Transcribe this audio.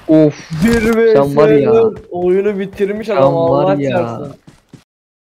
Of. 1 Sen var ya. vs 4 oyunu bitirmiş Sen adam var Allah ya. çarpsın.